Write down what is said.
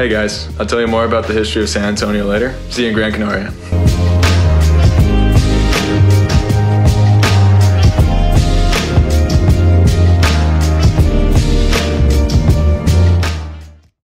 Hey guys, I'll tell you more about the history of San Antonio later. See you in Gran Canaria.